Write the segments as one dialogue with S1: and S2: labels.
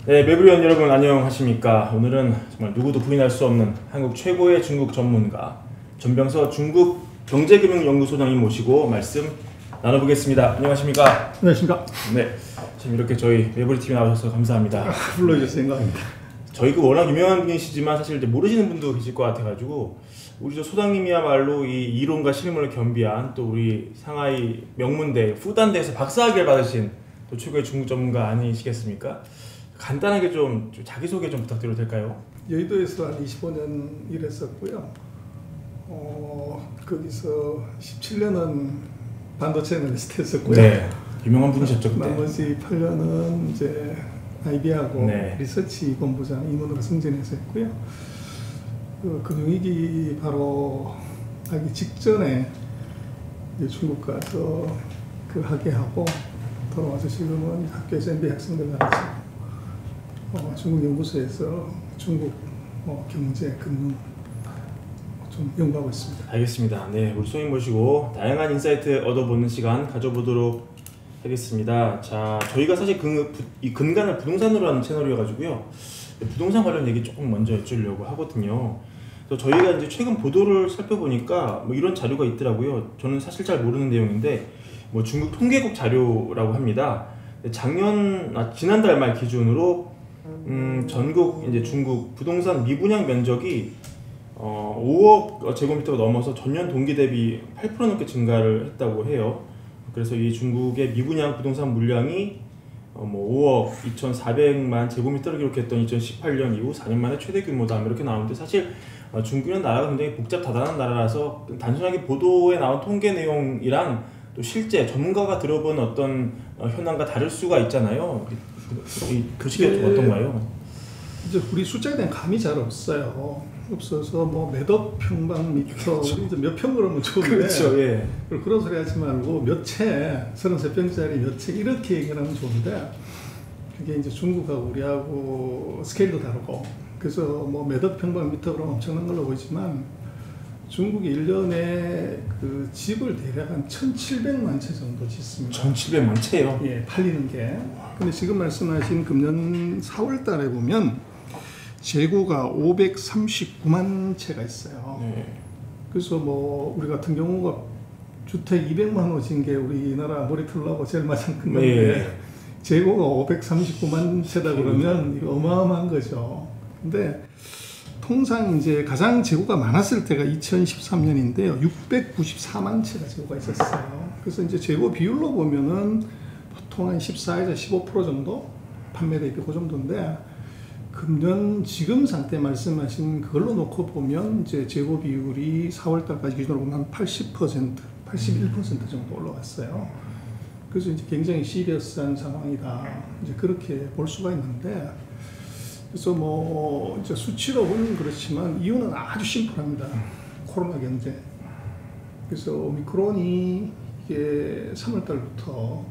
S1: 네, 매부리원 여러분 안녕하십니까. 오늘은 정말 누구도 부인할 수 없는 한국 최고의 중국 전문가 전병서 중국 경제금융연구소장님 모시고 말씀 나눠보겠습니다. 안녕하십니까.
S2: 안녕하십니까.
S1: 네, 참 이렇게 저희 매부리TV 나오셔서 감사합니다.
S2: 불러주셔서 영광입니다.
S1: 저희가 워낙 유명한 분이시지만 사실 이제 모르시는 분도 계실 것 같아가지고 우리 저 소장님이야말로 이 이론과 실물을 겸비한 또 우리 상하이 명문대 후단대에서 박사학위를 받으신 또 최고의 중국 전문가 아니시겠습니까? 간단하게 좀 자기소개 좀 부탁드려도 될까요?
S2: 여의도에서 한 25년 일했었고요. 거기서 17년은 반도체 애널리스트 했었고요.
S1: 네, 유명한 분이셨죠 그때.
S2: 나머지 8년은 이제 IB하고
S1: 네.
S2: 리서치 본부장 임원으로 승진해서 했고요. 그 금융위기 바로 하기 직전에 이제 중국 가서 그 학예하고 돌아와서 지금은 학교에서 MBA 학생들 가르치고 중국 연구소에서 중국 경제, 금융 좀 연구하고 있습니다.
S1: 알겠습니다. 네, 우리 소장님 모시고 다양한 인사이트 얻어보는 시간 가져보도록 하겠습니다. 자, 저희가 사실 이 근간을 부동산으로 하는 채널이어가지고요. 부동산 관련 얘기 조금 먼저 여쭈려고 하거든요. 그래서 저희가 이제 최근 보도를 살펴보니까 뭐 이런 자료가 있더라고요. 저는 사실 잘 모르는 내용인데 뭐 중국 통계국 자료라고 합니다. 지난달 말 기준으로 전국 이제 중국 부동산 미분양 면적이 5억 제곱미터가 넘어서 전년 동기 대비 8% 넘게 증가를 했다고 해요. 그래서 이 중국의 미분양 부동산 물량이 5억 2,400만 제곱미터를 기록했던 2018년 이후 4년 만에 최대 규모다 이렇게 나오는데 사실 중국이라는 나라가 굉장히 복잡다단한 나라라서 단순하게 보도에 나온 통계 내용이랑 또 실제 전문가가 들어본 어떤 현황과 다를 수가 있잖아요. 그 시기가 좀 어떤가요?
S2: 이제 우리 숫자에 대한 감이 잘 없어서 뭐 몇억 평방미터 이제 몇 평 그러면 좋은데
S1: 그렇죠, 예.
S2: 그런 소리 하지 말고 몇 채, 33평짜리 몇 채 이렇게 얘기하면 좋은데 그게 이제 중국하고 우리하고 스케일도 다르고 그래서 뭐 몇억 평방미터 그러면 엄청난 걸로 보이지만 중국이 1년에 그 집을 대략 한 1,700만 채 정도 짓습니다.
S1: 1,700만 채요?
S2: 예, 팔리는 게. 근데 지금 말씀하신 금년 4월 달에 보면 재고가 539만 채가 있어요.
S1: 네.
S2: 그래서 뭐 우리 같은 경우가 주택 200만 호 진 게 우리나라 머리털라고 제일 마장 큰 건데
S1: 네.
S2: 재고가 539만 채다 그러면 이거 어마어마한 거죠. 근데 통상 이제 가장 재고가 많았을 때가 2013년인데요. 694만 채가 재고가 있었어요. 그래서 이제 재고 비율로 보면은 보통 한 14에서 15% 정도 판매 대비 그 정도인데 금년 지금 상태 말씀하신 그걸로 놓고 보면 이제 재고 비율이 4월 달까지 기준으로 보면 한 80%, 81% 정도 올라갔어요. 그래서 이제 굉장히 시리어스한 상황이다. 이제 그렇게 볼 수가 있는데 그래서 뭐 이제 수치로 보면 그렇지만 이유는 아주 심플합니다. 코로나 경제. 그래서 오미크론이 이게 3월 달부터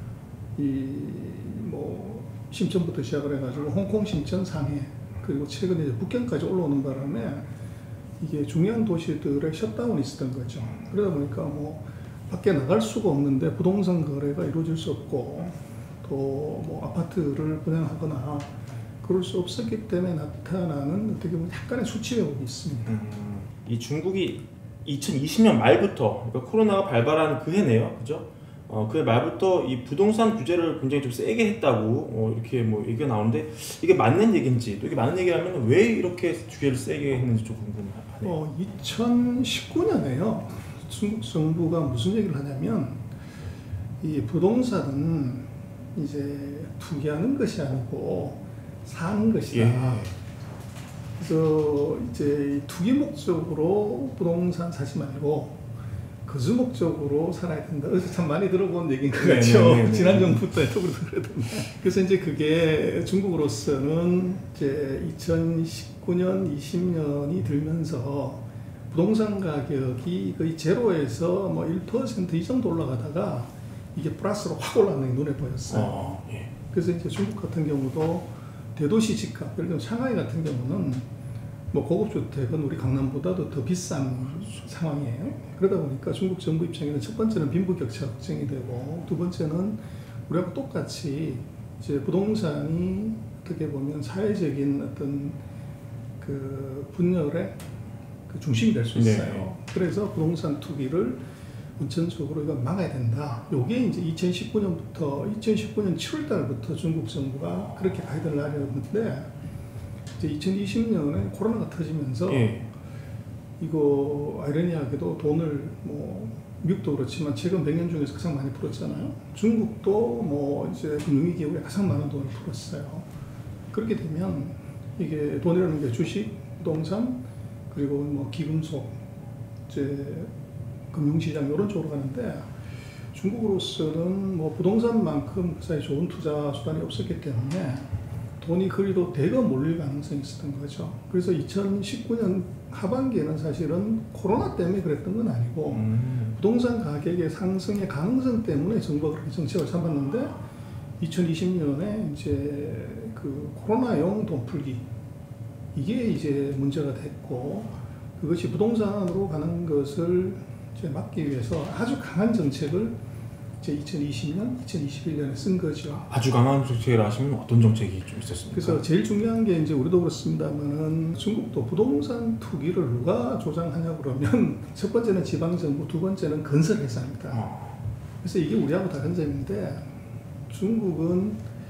S2: 뭐 심천부터 시작을 해가지고 홍콩, 심천, 상해 그리고 최근에 이제 북경까지 올라오는 바람에 이게 중요한 도시들의 셧다운이 있었던 거죠. 그러다 보니까 뭐 밖에 나갈 수가 없는데 부동산 거래가 이루어질 수 없고 또 뭐 아파트를 분양하거나 그럴 수 없었기 때문에 나타나는 어떻게 보면 약간의 수치 왜곡이 있습니다.
S1: 이 중국이 2020년 말부터 그러니까 코로나가 발발한 그 해네요, 그죠? 그 말부터 이 부동산 규제를 굉장히 좀 세게 했다고 이렇게 뭐 얘기가 나오는데 이게 맞는 얘기인지 또 이게 맞는 얘기라면 왜 이렇게 규제를 세게 했는지 좀 궁금하네요.
S2: 2019년에요. 중국 정부가 무슨 얘기를 하냐면 이 부동산은 이제 투기하는 것이 아니고 사는 것이다. 예. 그래서 이제 투기 목적으로 부동산 사지 말고 거주 목적으로 살아야 된다. 그래서 참 많이 들어본 얘기인 것 같죠. 지난 정부 때도 그러던데. 그래서 이제 그게 중국으로서는 이제 2019년, 20년이 들면서 부동산 가격이 거의 제로에서 뭐 1% 이 정도 올라가다가 이게 플러스로 확 올라가는 게 눈에 보였어요.
S1: 예.
S2: 그래서 이제 중국 같은 경우도 대도시 집값, 예를 들면 상하이 같은 경우는 뭐 고급 주택은 우리 강남보다도 더 비싼 상황이에요. 그러다 보니까 중국 정부 입장에는 첫 번째는 빈부격차 걱정이 되고 두 번째는 우리하고 똑같이 이제 부동산이 어떻게 보면 사회적인 어떤 그 분열의 그 중심이 될 수 있어요.
S1: 네.
S2: 그래서 부동산 투기를 원천적으로 이거 막아야 된다. 요게 이제 2019년 7월 달부터 중국 정부가 그렇게 가이드를 내렸는데 이제 2020년에 코로나가 터지면서 이거 아이러니하게도 돈을 뭐 미국도 그렇지만 최근 100년 중에서 가장 많이 풀었잖아요. 중국도 뭐 이제 금융위기 이후에 가장 많은 돈을 풀었어요. 그렇게 되면 이게 돈이라는 게 주식, 부동산, 그리고 뭐 기금속, 이제 금융시장 이런 쪽으로 가는데 중국으로서는 뭐 부동산만큼 사실 좋은 투자 수단이 없었기 때문에 돈이 그리도 대거 몰릴 가능성이 있었던 거죠. 그래서 2019년 하반기에는 사실은 코로나 때문에 그랬던 건 아니고 부동산 가격의 상승의 가능성 때문에 정부가 그렇게 정책을 잡았는데 2020년에 이제 그 코로나용 돈 풀기 이게 이제 문제가 됐고 그것이 부동산으로 가는 것을 이제 막기 위해서 아주 강한 정책을 이제 2020년, 2021년에 쓴 거죠.
S1: 아주 강한 정책을 하시면 어떤 정책이 좀 있었습니까?
S2: 그래서 제일 중요한 게 이제 우리도 그렇습니다만은 중국도 부동산 투기를 누가 조장하냐 그러면 첫 번째는 지방 정부, 두 번째는 건설 회사입니다. 그래서 이게 우리하고 다른 점인데 중국은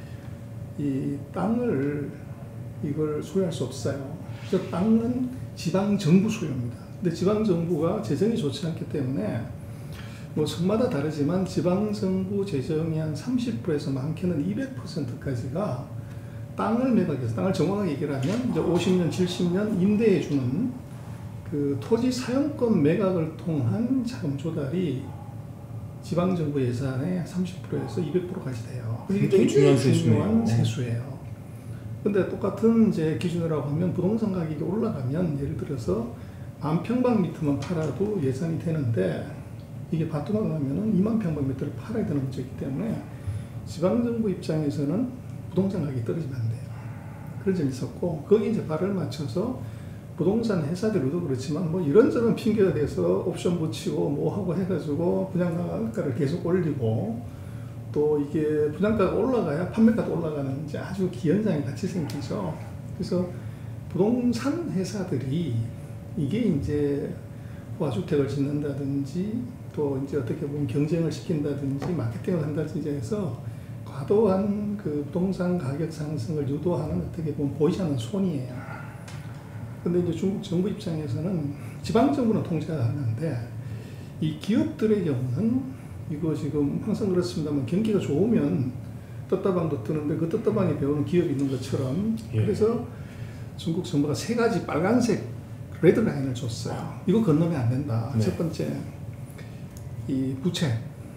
S2: 이 땅을 이걸 소유할 수 없어요. 그래서 땅은 지방 정부 소유입니다. 근데 지방 정부가 재정이 좋지 않기 때문에 뭐 성마다 다르지만 지방정부 재정이 한 30%에서 많게는 200%까지가 땅을 매각해서 땅을 정확하게 얘기를 하면 이제 50년, 70년 임대해 주는 그 토지 사용권 매각을 통한 자금 조달이 지방정부 예산의 30%에서 200%까지 돼요. 이게 굉장히 중요한 세수예요. 근데 똑같은 이제 기준이라고 하면 부동산 가격이 올라가면 예를 들어서 10,000평방미터만 팔아도 예산이 되는데 이게 바트가 가면은 2만 평방미터를 팔아야 되는 문제이기 때문에 지방정부 입장에서는 부동산 가격이 떨어지면 안 돼요. 그런 점이 있었고 거기 이제 발을 맞춰서 부동산 회사들도 그렇지만 뭐 이런저런 핑계가 돼서 옵션 붙이고 뭐 하고 해가지고 분양가를 계속 올리고 또 이게 분양가가 올라가야 판매가도 올라가는 이제 아주 기현상이 같이 생기죠. 그래서 부동산 회사들이 이게 이제 화주택을 짓는다든지 또 이제 어떻게 보면 경쟁을 시킨다든지 마케팅을 한다든지 해서 과도한 그 부동산 가격 상승을 유도하는 어떻게 보면 보이지 않는 손이에요. 근데 이제 중국 정부 입장에서는 지방정부는 통제가 가능한데 이 기업들의 경우는 이거 지금 항상 그렇습니다만 경기가 좋으면 떴다방도 뜨는데 그 떴다방에 배우는 기업이 있는 것처럼 그래서 중국 정부가 3가지 빨간색 레드라인을 줬어요. 이거 건너면 안 된다. 네. 첫 번째, 이 부채.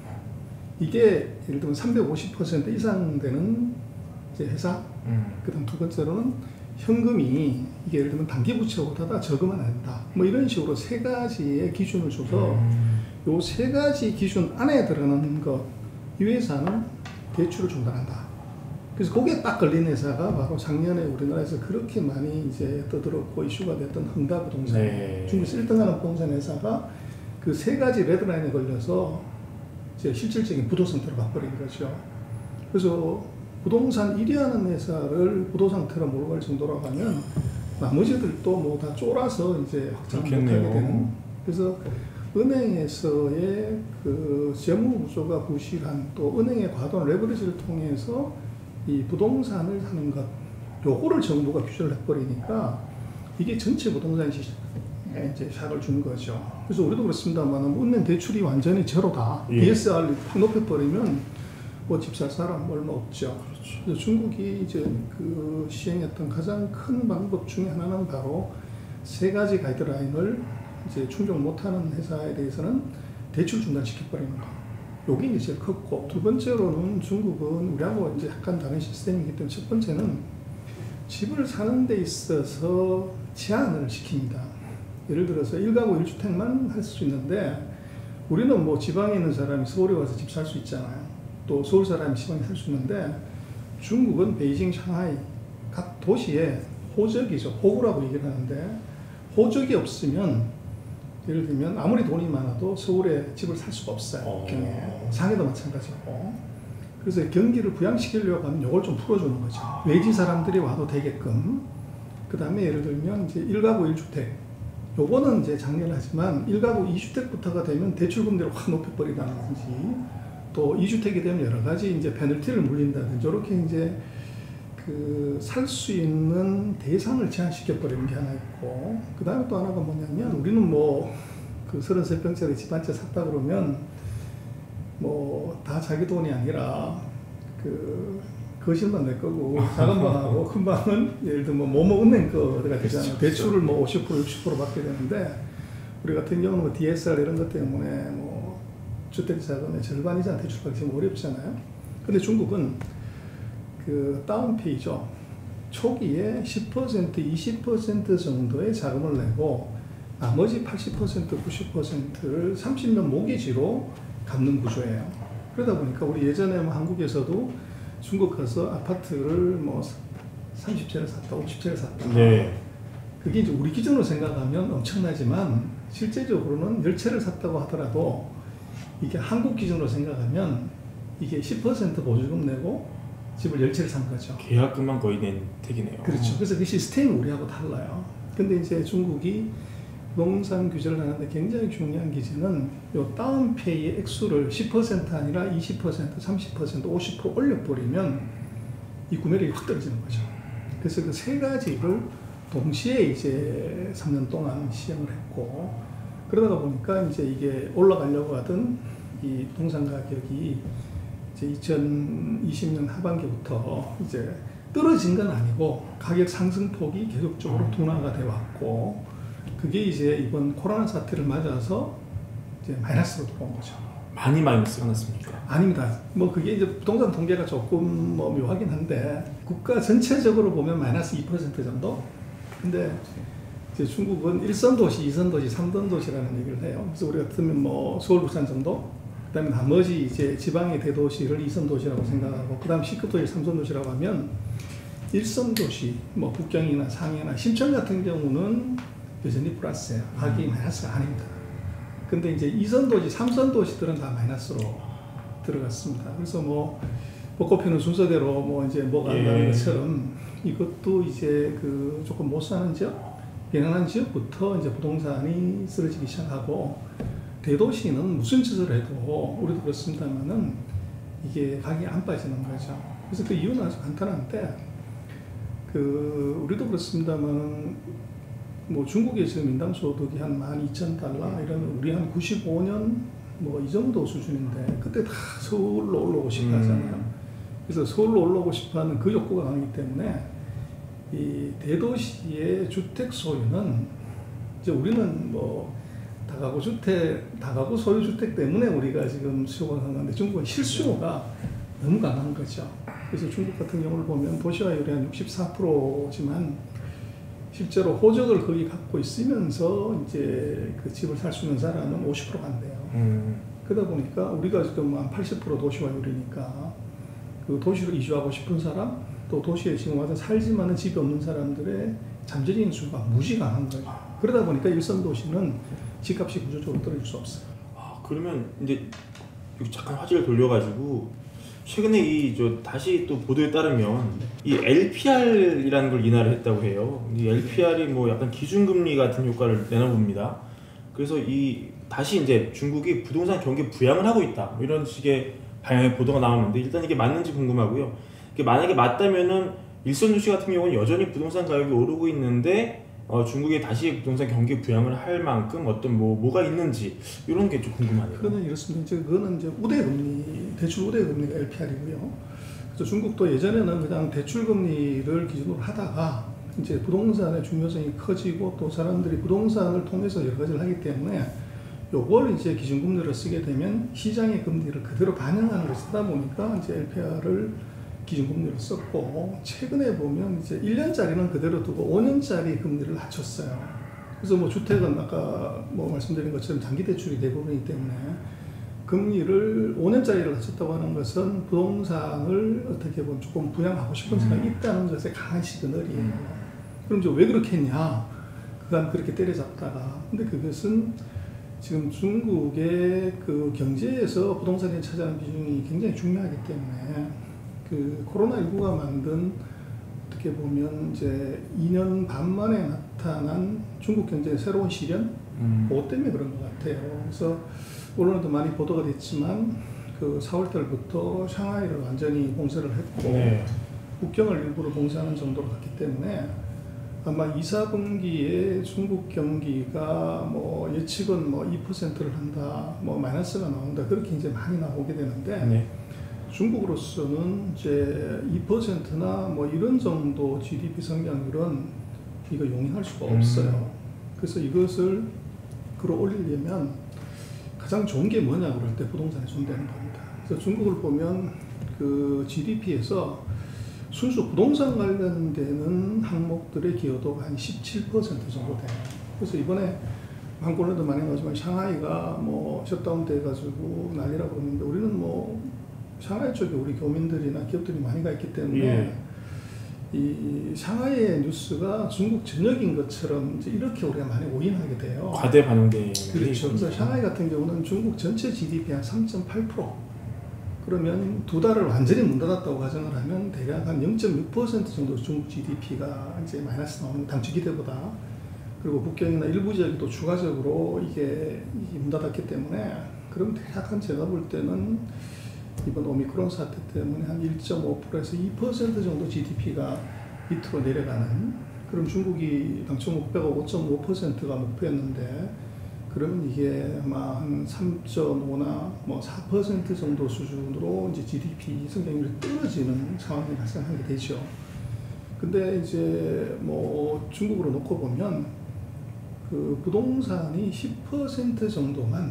S2: 이게 예를 들면 350% 이상 되는 이제 회사. 그 다음 두 번째로는 현금이 이게 예를 들면 단기 부채보다 적으면 안 된다. 뭐 이런 식으로 3가지의 기준을 줘서 요 3가지 기준 안에 들어가는 것, 이 회사는 대출을 중단한다. 그래서 거기에 딱 걸린 회사가 바로 작년에 우리나라에서 그렇게 많이 이제 떠들었고 이슈가 됐던 흥다부동산. 네. 중국에서 1등하는 부동산 회사가 그 3가지 레드라인에 걸려서 이제 실질적인 부도상태로 바꿔버린 거죠. 그래서 부동산 1위 하는 회사를 부도상태로 몰고 갈 정도라고 하면 나머지들도 뭐 다 쫄아서 이제 확장을 못하게 되는. 그래서 은행에서의 그 재무 구조가 부실한 또 은행의 과도한 레버리지를 통해서 이 부동산을 사는 것, 요거를 정부가 규제를 해버리니까 이게 전체 부동산 시장에 이제 샥을 준 거죠. 그래서 우리도 그렇습니다만 은행 대출이 완전히 제로다. DSR을 확 높여버리면 뭐 집 살 사람 얼마 없죠. 그래서 중국이 이제 그 시행했던 가장 큰 방법 중에 하나는 바로 3가지 가이드라인을 이제 충족 못하는 회사에 대해서는 대출 중단시켜버리는 거. 요게 이제 제일 컸고, 두 번째로는 중국은 우리하고 이제 약간 다른 시스템이기 때문에 첫 번째는 집을 사는 데 있어서 제한을 시킵니다. 예를 들어서 1가구 1주택만 할 수 있는데 우리는 뭐 지방에 있는 사람이 서울에 와서 집 살 수 있잖아요. 또 서울 사람이 지방에 살 수 있는데 중국은 베이징, 상하이 각 도시에 호적이죠. 호구라고 얘기를 하는데 호적이 없으면 예를 들면 아무리 돈이 많아도 서울에 집을 살 수가 없어요. 상해도 마찬가지고. 그래서 경기를 부양시키려고 하면 이걸 좀 풀어주는 거죠. 외지 사람들이 와도 되게끔. 그 다음에 예를 들면 이제 1가구 1주택. 요거는 이제 장려하지만 1가구 2주택부터가 되면 대출금리를 확 높여버리다든지 또 2주택이 되면 여러 가지 이제 페널티를 물린다든지 이렇게 이제 그 살 수 있는 대상을 제한시켜버리는 게 하나 있고 그 다음에 또 하나가 뭐냐면 우리는 뭐 그 33평짜리 집 한 채 샀다 그러면 뭐 다 자기 돈이 아니라 그 거실만 내 거고 작은 방하고 큰 방은 예를 들면 모모은행 거가 되잖아요. 대출을 뭐 50% 60% 받게 되는데 우리 같은 경우는 뭐 DSR 이런 것 때문에 뭐 주택 자금의 절반 이상 대출받기 좀 어렵잖아요. 근데 중국은 그 다운페이죠. 초기에 10% 20% 정도의 자금을 내고 나머지 80% 90%를 30년 모기지로 갚는 구조예요. 그러다 보니까 우리 예전에 뭐 한국에서도 중국 가서 아파트를 뭐 30채를 샀다, 50채를 샀다.
S1: 네.
S2: 그게 이제 우리 기준으로 생각하면 엄청나지만 실제적으로는 10채를 샀다고 하더라도 이게 한국 기준으로 생각하면 이게 10% 보조금 내고 집을 10채를 산 거죠.
S1: 계약금만 거의 낸 택이네요.
S2: 그렇죠. 그래서 그 시스템이 우리하고 달라요. 근데 이제 중국이 부동산 규제를 하는데 굉장히 중요한 기준은 이 다운페이의 액수를 10% 아니라 20%, 30%, 50% 올려버리면 이 구매력이 확 떨어지는 거죠. 그래서 그 세 가지를 동시에 이제 3년 동안 시행을 했고 그러다 보니까 이제 이게 올라가려고 하던 이 부동산 가격이 이제 2020년 하반기부터 이제 떨어진 건 아니고 가격 상승폭이 계속적으로 둔화가 돼 왔고 그게 이제 이번 코로나 사태를 맞아서 이제 마이너스로 들어온 거죠.
S1: 많이 마이너스가 났습니까?
S2: 아닙니다. 뭐 그게 이제 부동산 통계가 조금 뭐 묘하긴 한데 국가 전체적으로 보면 마이너스 2% 정도. 근데 이제 중국은 1선 도시, 2선 도시, 3선 도시라는 얘기를 해요. 그래서 우리 같으면 뭐 서울, 부산 정도. 그다음에 나머지 이제 지방의 대도시를 2선 도시라고 생각하고 그다음 C급 도시, 3선 도시라고 하면 1선 도시, 뭐 북경이나 상해나 심천 같은 경우는 여전히 플러스예요. 가격이 마이너스가 아닙니다. 근데 이제 2선 도시, 3선 도시들은 다 마이너스로 들어갔습니다. 그래서 뭐 벚꽃피는 순서대로 뭐 이제 뭐가 한다는 것처럼 이것도 이제 그 조금 못 사는 지역, 가난한 지역부터 이제 부동산이 쓰러지기 시작하고 대도시는 무슨 짓을 해도 우리도 그렇습니다만은 이게 가격이 안 빠지는 거죠. 그래서 그 이유는 아주 간단한데 그 우리도 그렇습니다만은 뭐 중국의 지금 인당 소득이 한 12,000달러 이러면 우리 한 95년 뭐 이 정도 수준인데 그때 다 서울로 올라오고 싶어 하잖아요. 그래서 서울로 올라오고 싶어 하는 그 욕구가 강하기 때문에 이 대도시의 주택 소유는 이제 우리는 뭐 다가구 주택, 다가구 소유 주택 때문에 우리가 지금 수요가 강한데 중국은 실수요가 너무 강한 거죠. 그래서 중국 같은 경우를 보면 도시화율이 한 64%지만 실제로 호적을 거기 갖고 있으면서 이제 그 집을 살 수 있는 사람은 50%가 안 돼요. 그러다 보니까 우리가 지금 한 80% 도시화율이니까 그 도시로 이주하고 싶은 사람 또 도시에 지금 와서 살지만은 집이 없는 사람들의 잠재적인 수가 무지강한 거죠. 그러다 보니까 일선 도시는 집값이 구조적으로 떨어질 수 없어요.
S1: 아, 그러면 이제 여기 잠깐 화제를 돌려가지고 최근에 다시 또 보도에 따르면 이 LPR이라는 걸 인하를 했다고 해요. 이 LPR이 뭐 약간 기준금리 같은 효과를 내나 봅니다. 그래서 다시 이제 중국이 부동산 경기 부양을 하고 있다 이런 식의 방향의 보도가 나오는데 일단 이게 맞는지 궁금하고요. 이게 만약에 맞다면은 일선 도시 같은 경우는 여전히 부동산 가격이 오르고 있는데 중국이 다시 부동산 경기 부양을 할 만큼 어떤 뭐가 있는지 이런 게 좀 궁금하네요.
S2: 그거는 이렇습니다. 그거는 이제 우대금리, 대출 우대금리가 LPR이고요. 그래서 중국도 예전에는 그냥 대출금리를 기준으로 하다가 이제 부동산의 중요성이 커지고 또 사람들이 부동산을 통해서 여러 가지를 하기 때문에 요걸 이제 기준금리를 쓰게 되면 시장의 금리를 그대로 반영하는 것을 쓰다 보니까 이제 LPR을 기준금리를 썼고 최근에 보면 이제 1년짜리는 그대로 두고 5년짜리 금리를 낮췄어요. 그래서 뭐 주택은 아까 뭐 말씀드린 것처럼 장기 대출이 대부분이기 때문에 금리를 5년짜리를 낮췄다고 하는 것은 부동산을 어떻게 보면 조금 부양하고 싶은 생각이 있다는 것에 강한 시그널이에요. 그럼 이제 왜 그렇게 했냐? 그간 그렇게 때려잡다가 근데 그것은 지금 중국의 그 경제에서 부동산이 차지하는 비중이 굉장히 중요하기 때문에 그 코로나19가 만든 어떻게 보면 이제 2년 반 만에 나타난 중국 경제의 새로운 시련, 그것 때문에 그런 것 같아요. 그래서 언론에도 많이 보도가 됐지만 그 4월달부터 샹하이를 완전히 봉쇄를 했고
S1: 네.
S2: 국경을 일부러 봉쇄하는 정도로 갔기 때문에 아마 2, 4분기에 중국 경기가 뭐 예측은 뭐 2%를 한다, 뭐 마이너스가 나온다 그렇게 이제 많이 나오게 되는데
S1: 네.
S2: 중국으로서는 이제 2%나 뭐 이런 정도 GDP 성장률은 이거 용인할 수가 없어요. 그래서 이것을 끌어올리려면 가장 좋은 게 뭐냐 그럴 때 부동산에 손대는 겁니다. 그래서 중국을 보면 그 GDP에서 순수 부동산 관련되는 항목들의 기여도가 한 17% 정도 돼요. 그래서 이번에 한국에도 많이 나오지만 샹하이가 뭐 셧다운 돼가지고 난리라고 그러는데 우리는 뭐 샹하이 쪽에 우리 교민들이나 기업들이 많이 가 있기 때문에
S1: 예.
S2: 이 샹하이의 뉴스가 중국 전역인 것처럼 이제 이렇게 우리가 많이 오인하게 돼요.
S1: 과대 반영돼.
S2: 그렇죠. 그래서 샹하이 같은 경우는 중국 전체 GDP 한 3.8%. 그러면 두 달을 완전히 문 닫았다고 가정을 하면 대략 한 0.6% 정도 중국 GDP가 이제 마이너스 나오는 당초 기대보다. 그리고 북경이나 일부 지역이 또 추가적으로 이게 문 닫았기 때문에 그럼 대략 한 제가 볼 때는 이번 오미크론 사태 때문에 한 1.5%에서 2% 정도 GDP가 밑으로 내려가는 그럼 중국이 당초 목표가 5.5%가 목표였는데 그러면 이게 아마 한 3.5나 뭐 4% 정도 수준으로 이제 GDP 성장률이 떨어지는 상황이 발생하게 되죠. 근데 이제 뭐 중국으로 놓고 보면 그 부동산이 10% 정도만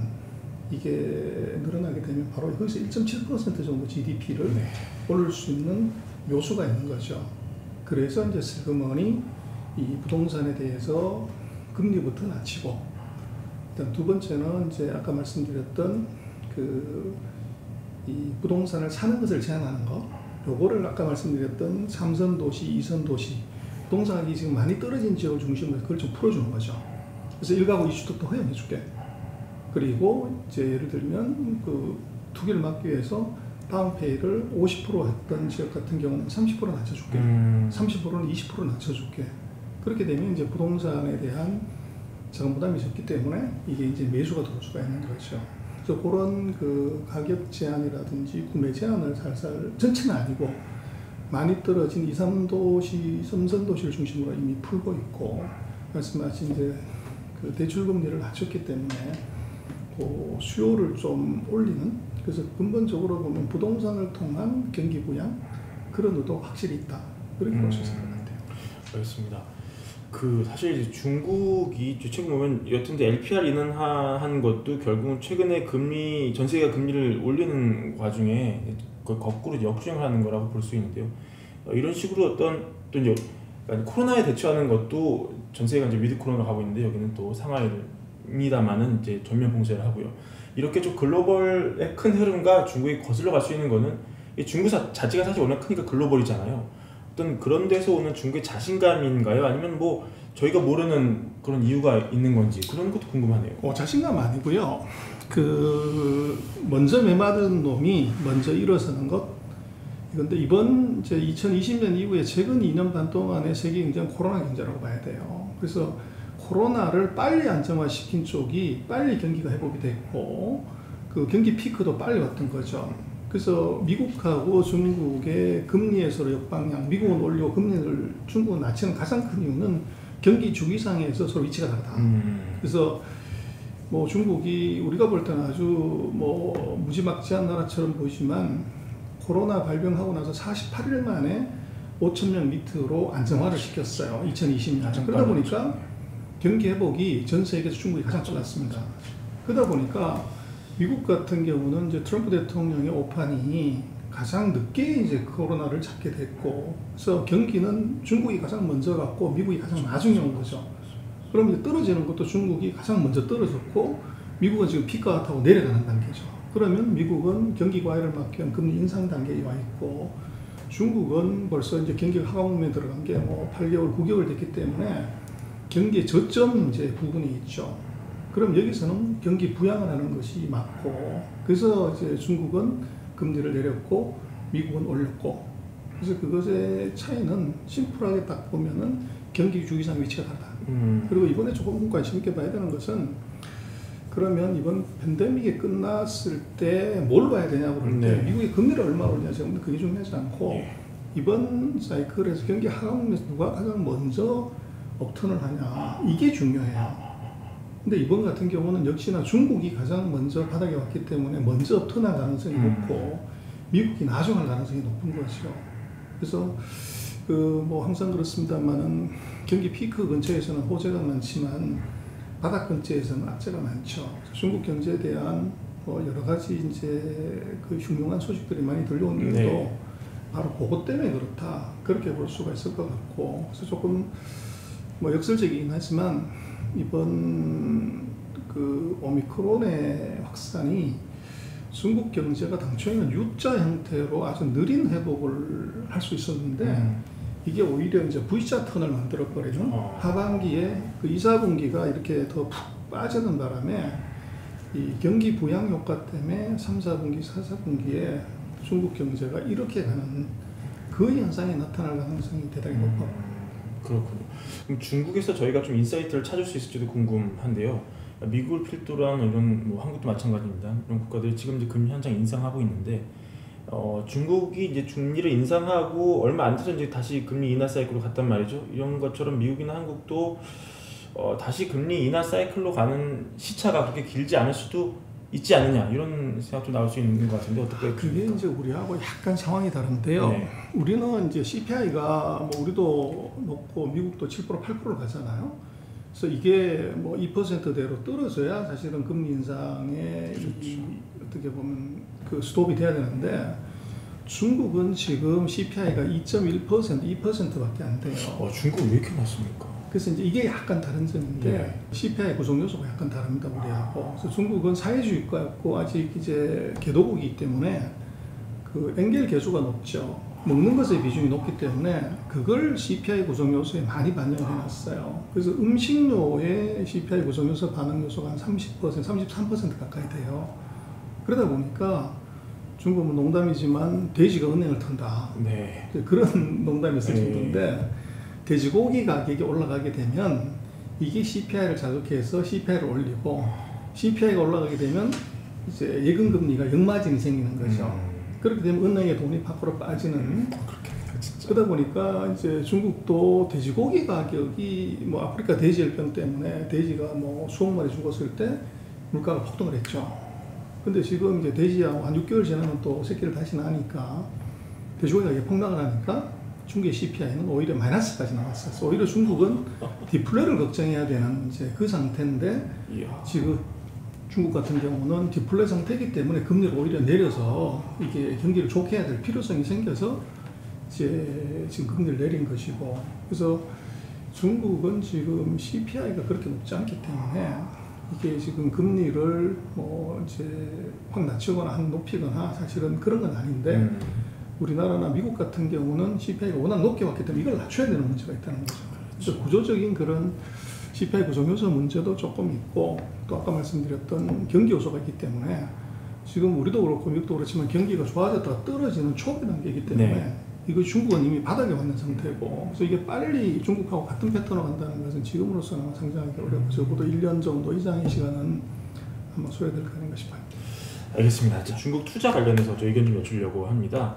S2: 이게 늘어나게 되면 바로 거기서 1.7% 정도 GDP를 올릴 수 있는 묘수가 있는 거죠. 그래서 이제 슬그머니 이 부동산에 대해서 금리부터 낮추고 일단 두 번째는 이제 아까 말씀드렸던 그 이 부동산을 사는 것을 제한하는 거, 요거를 아까 말씀드렸던 3선 도시, 2선 도시 부동산 가격이 지금 많이 떨어진 지역을 중심으로 그걸 좀 풀어주는 거죠. 그래서 1가구 2주택도 허용해줄게. 그리고 이제 예를 들면 그 투기를 막기 위해서 다운페이를 50% 했던 지역 같은 경우는 30% 낮춰줄게. 30%는 20% 낮춰줄게. 그렇게 되면 이제 부동산에 대한 자금 부담이 적기 때문에 이게 이제 매수가 들어올 수가 있는 거죠. 그래서 그런 그 가격 제한이라든지 구매 제한을 살살 전체는 아니고 많이 떨어진 2, 3도시, 3선 도시를 중심으로 이미 풀고 있고 말씀하신 이제 그 대출금리를 낮췄기 때문에 그 수요를 좀 올리는 그래서 근본적으로 보면 부동산을 통한 경기 부양 그런 의도가 확실히 있다. 그렇게 볼 수 있을 것 같아요.
S1: 알겠습니다. 그 사실 이제 중국이 최근 보면 여튼데 LPR 인하한 것도 결국은 최근에 금리 전 세계가 금리를 올리는 과정에 그걸 거꾸로 역주행을 하는 거라고 볼 수 있는데요. 이런 식으로 어떤 또 이제 코로나에 대처하는 것도 전 세계가 이제 위드 코로나로 가고 있는데 여기는 또 상하이입니다만은 이제 전면 봉쇄를 하고요. 이렇게 좀 글로벌의 큰 흐름과 중국이 거슬러 갈 수 있는 거는 이 중국 자체가 사실 워낙 크니까 글로벌이잖아요. 어떤 그런 데서 오는 중국의 자신감인가요? 아니면 뭐 저희가 모르는 그런 이유가 있는 건지 그런 것도 궁금하네요.
S2: 자신감 아니고요. 그 먼저 매맞은 놈이 먼저 일어서는 것. 그런데 이번 이제 2020년 이후에 최근 2년 반 동안의 세계 경제는 코로나 경제라고 봐야 돼요. 그래서 코로나를 빨리 안정화시킨 쪽이 빨리 경기가 회복이 됐고 그 경기 피크도 빨리 왔던 거죠. 그래서 미국하고 중국의 금리의 서로 역방향, 미국은 올리고 금리를 중국은 낮추는 가장 큰 이유는 경기 주기상에서 서로 위치가 다르다. 그래서 뭐 중국이 우리가 볼 때는 아주 뭐 무지막지한 나라처럼 보이지만 코로나 발병하고 나서 48일 만에 5,000명 밑으로 안정화를 시켰어요. 2020년. 그러다 보니까 경기 회복이 전 세계에서 중국이 가장 빨랐습니다. 그러다 보니까 미국 같은 경우는 이제 트럼프 대통령의 오판이 가장 늦게 이제 코로나를 잡게 됐고, 그래서 경기는 중국이 가장 먼저 갔고 미국이 가장 나중에 온 거죠. 그럼 이제 떨어지는 것도 중국이 가장 먼저 떨어졌고, 미국은 지금 피크가 타고 내려가는 단계죠. 그러면 미국은 경기 과열을 막기 위한 금리 인상 단계에 와 있고, 중국은 벌써 이제 경기 하강음에 들어간 게 뭐 8개월, 9개월 됐기 때문에 경기의 저점 이제 부분이 있죠. 그럼 여기서는 경기 부양을 하는 것이 맞고, 그래서 이제 중국은 금리를 내렸고 미국은 올렸고, 그래서 그것의 차이는 심플하게 딱 보면은 경기 주기상 위치가 다르다. 그리고 이번에 조금 관심 있게 봐야 되는 것은, 그러면 이번 팬데믹이 끝났을 때 뭘 봐야 되냐고 그럴 때 미국이 금리를 얼마 올리냐, 지금 그게 중요하지 않고 이번 사이클에서 경기 하강에서 누가 가장 먼저 업턴을 하냐, 이게 중요해요. 근데 이번 같은 경우는 역시나 중국이 가장 먼저 바닥에 왔기 때문에 먼저 업턴할 가능성이 높고 미국이 나중할 가능성이 높은 거죠. 그래서 뭐 항상 그렇습니다만은 경기 피크 근처에서는 호재가 많지만 바닥 근처에서는 악재가 많죠. 중국 경제에 대한 뭐 여러 가지 이제 그 흉흉한 소식들이 많이 들려온 이유도 바로 그것 때문에 그렇다, 그렇게 볼 수가 있을 것 같고, 그래서 조금 뭐 역설적이긴 하지만 이번 그 오미크론의 확산이 중국 경제가 당초에는 U자 형태로 아주 느린 회복을 할 수 있었는데 이게 오히려 이제 V자 턴을 만들어 버리는, 하반기에 그 2, 4분기가 이렇게 더 푹 빠지는 바람에 이 경기 부양 효과 때문에 3, 4분기, 4, 4분기에 중국 경제가 이렇게 가는 그 현상이 나타날 가능성이 대단히 높아요.
S1: 그렇군요. 그럼 중국에서 저희가 좀 인사이트를 찾을 수 있을지도 궁금한데요. 미국을 필두로 한 이런 뭐 한국도 마찬가지입니다. 이런 국가들이 지금 이제 금리 현장 인상하고 있는데, 중국이 이제 금리를 인상하고 얼마 안 돼서 이제 다시 금리 인하 사이클로 갔단 말이죠. 이런 것처럼 미국이나 한국도 다시 금리 인하 사이클로 가는 시차가 그렇게 길지 않을 수도 있지 않느냐, 이런 생각도 나올 수 있는 것 같은데 어떻게?
S2: 그게 이제 우리하고 약간 상황이 다른데요. 우리는 이제 CPI가 뭐 우리도 높고 미국도 7%, 8%를 가잖아요. 그래서 이게 뭐 2%대로 떨어져야 사실은 금리 인상에 어떻게 보면 그 스톱이 돼야 되는데, 중국은 지금 CPI가 2.1%, 2%밖에 안 돼요.
S1: 중국은 왜 이렇게 낮습니까?
S2: 그래서 이제 이게 약간 다른 점인데, CPI 구성 요소가 약간 다릅니다, 우리하고. 그래서 중국은 사회주의 국가였고 아직 이제 개도국이기 때문에 그 엔겔 개수가 높죠. 먹는 것의 비중이 높기 때문에 그걸 CPI 구성 요소에 많이 반영을 해놨어요. 그래서 음식료의 CPI 구성 요소 반응 요소가 한 30%, 33% 가까이 돼요. 그러다 보니까 중국은 농담이지만 돼지가 은행을 턴다. 그런 농담이 있을 정도인데, 돼지고기 가격이 올라가게 되면 이게 CPI를 자극해서 CPI를 올리고, CPI가 올라가게 되면 이제 예금 금리가 역마진이 생기는 거죠. 그렇게 되면 은행의 돈이 밖으로 빠지는. 그러다 보니까 이제 중국도 돼지고기 가격이 뭐 아프리카 돼지열병 때문에 돼지가 뭐 수억 마리 죽었을 때 물가가 폭등을 했죠. 근데 지금 이제 돼지하고 한 6개월 지나면 또 새끼를 다시 낳으니까 돼지고기 가격이 폭락을 하니까 중국의 CPI는 오히려 마이너스까지 나왔어요. 오히려 중국은 디플레를 걱정해야 되는 이제 그 상태인데, 지금 중국 같은 경우는 디플레 상태이기 때문에 금리를 오히려 내려서 이게 경기를 좋게 해야 될 필요성이 생겨서 이제 지금 금리를 내린 것이고, 그래서 중국은 지금 CPI가 그렇게 높지 않기 때문에 이게 지금 금리를 뭐 이제 확 낮추거나 높이거나 사실은 그런 건 아닌데, 우리나라나 미국 같은 경우는 CPI가 워낙 높게 왔기 때문에 이걸 낮춰야 되는 문제가 있다는 거죠. 그래서 구조적인 그런 CPI 구성 요소 문제도 조금 있고, 또 아까 말씀드렸던 경기 요소가 있기 때문에 지금 우리도 그렇고 미국도 그렇지만 경기가 좋아졌다가 떨어지는 초기 단계이기 때문에 이거 중국은 이미 바닥에 왔는 상태고, 그래서 이게 빨리 중국하고 같은 패턴으로 간다는 것은 지금으로서는 상상하기 어렵고 적어도 1년 정도 이상의 시간은 아마 소요될 거 아닌가 싶어요.
S1: 알겠습니다. 중국 투자 관련해서 저 의견 좀 여쭈려고 합니다.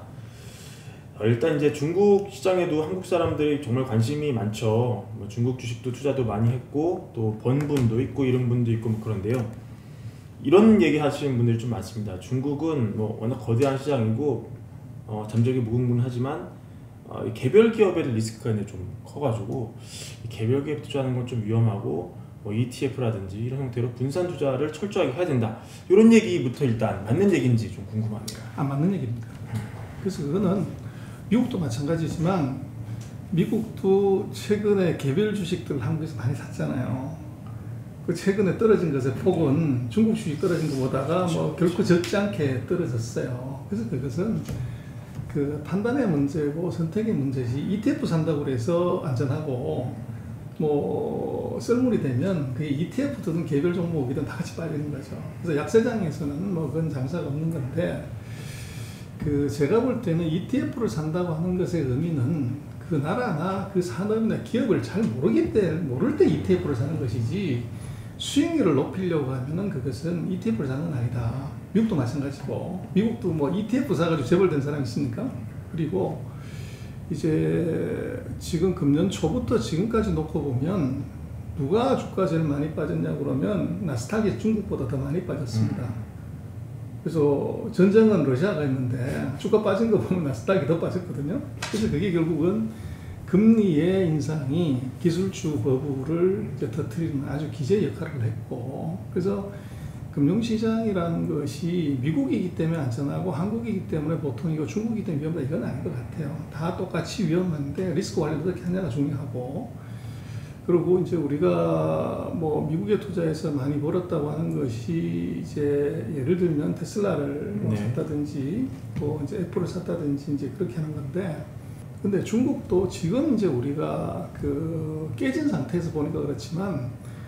S1: 일단 이제 중국 시장에도 한국 사람들이 정말 관심이 많죠. 뭐 중국 주식도 투자도 많이 했고 또 번 분도 있고 이런 분도 있고 뭐 그런데요. 이런 얘기 하시는 분들이 좀 많습니다. 중국은 뭐 워낙 거대한 시장이고 잠재력이 무궁무진하지만 개별 기업의 리스크가 이제 좀 커가지고 개별 기업 투자하는 건 좀 위험하고 뭐 ETF라든지 이런 형태로 분산 투자를 철저하게 해야 된다. 이런 얘기부터 일단 맞는 얘기인지 좀 궁금합니다.
S2: 안 맞는 얘기입니다. 그래서 그거는 미국도 마찬가지지만 미국도 최근에 개별 주식들 한국에서 많이 샀잖아요. 그 최근에 떨어진 것의 폭은 중국 주식 떨어진 것보다가 뭐 결코 적지 않게 떨어졌어요. 그래서 그것은 그 판단의 문제고 선택의 문제지 ETF 산다고 해서 안전하고 뭐 썰물이 되면 그게 ETF든 개별 종목이든 다 같이 빠지는 거죠. 그래서 약세장에서는 뭐 그건 장사가 없는 건데, 그 제가 볼 때는 ETF를 산다고 하는 것의 의미는 그 나라나 그 산업이나 기업을 잘 모를 때 ETF를 사는 것이지, 수익률을 높이려고 하면은 그것은 ETF를 사는 건 아니다. 미국도 마찬가지고, 미국도 뭐 ETF 사가지고 재벌된 사람이 있습니까? 그리고 이제 지금 금년 초부터 지금까지 놓고 보면 누가 주가 제일 많이 빠졌냐 그러면 나스닥이 중국보다 더 많이 빠졌습니다. 그래서 전쟁은 러시아가 했는데 주가 빠진 거 보면 나스닥이 더 빠졌거든요. 그래서 그게 결국은 금리의 인상이 기술주 버블을 이제 터뜨리는 아주 기제 역할을 했고, 그래서 금융시장이라는 것이 미국이기 때문에 안전하고 한국이기 때문에 보통이고 중국이기 때문에 위험하다, 이건 아닌 것 같아요. 다 똑같이 위험한데 리스크 관리를 어떻게 하냐가 중요하고, 그리고 이제 우리가 뭐 미국에 투자해서 많이 벌었다고 하는 것이 이제 예를 들면 테슬라를 뭐 샀다든지 뭐 이제 애플을 샀다든지 이제 그렇게 하는 건데, 근데 중국도 지금 이제 우리가 그 깨진 상태에서 보니까 그렇지만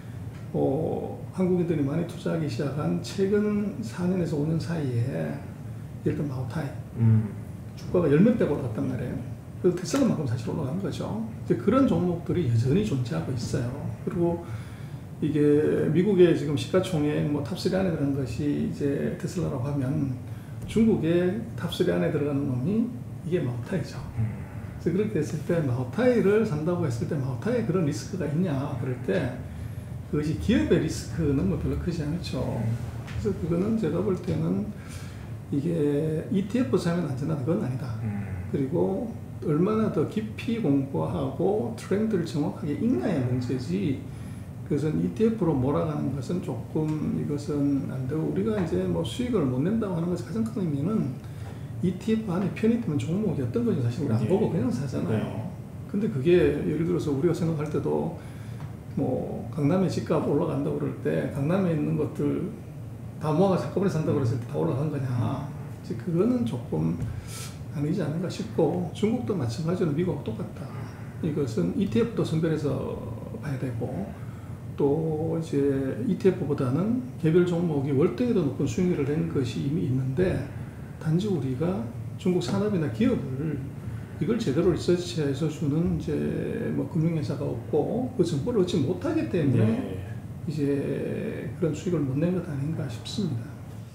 S2: 한국인들이 많이 투자하기 시작한 최근 4년에서 5년 사이에 예를 들면 마오타이 주가가 10몇 배 올라갔단 말이에요. 그래서 테슬라만큼 사실 올라간 거죠. 이제 그런 종목들이 여전히 존재하고 있어요. 그리고 이게 미국의 지금 시가총액 뭐 탑3 안에 들어간 것이 이제 테슬라라고 하면 중국의 탑3 안에 들어가는 놈이 이게 마오타이죠. 그래서 그렇게 됐을 때 마오타이를 산다고 했을 때 마오타이에 그런 리스크가 있냐 그럴 때 그것이 기업의 리스크는 뭐 별로 크지 않죠. 그래서 그거는 제가 볼 때는 이게 ETF 사면 안전하다, 그건 아니다. 그리고 얼마나 더 깊이 공부하고 트렌드를 정확하게 읽나의 문제지, 그것은 ETF로 몰아가는 것은 조금 이것은 안 되고, 우리가 이제 뭐 수익을 못 낸다고 하는 것의 가장 큰 의미는 ETF 안에 편입되면 종목이 어떤 건지 사실 우리 안 보고 그냥 사잖아요. 근데 그게 예를 들어서 우리가 생각할 때도 뭐 강남에 집값 올라간다고 그럴 때 강남에 있는 것들 다 모아서 한꺼번에 산다고 그랬을 때 다 올라간 거냐, 이제 그거는 조금 아니지 않는가 싶고, 중국도 마찬가지로 미국하고 똑같다. 이것은 ETF도 선별해서 봐야 되고, 또 이제 ETF보다는 개별 종목이 월등히 더 높은 수익률을 낸 것이 이미 있는데, 단지 우리가 중국 산업이나 기업을 이걸 제대로 리서치해서 주는 이제 뭐 금융회사가 없고 그 정보를 얻지 못하기 때문에 이제 그런 수익을 못 낸 것 아닌가 싶습니다.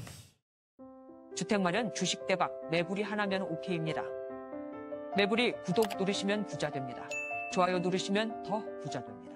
S3: 주택 마련 주식 대박, 매불이 하나면 오케이입니다. 매불이 구독 누르시면 부자 됩니다. 좋아요 누르시면 더 부자 됩니다.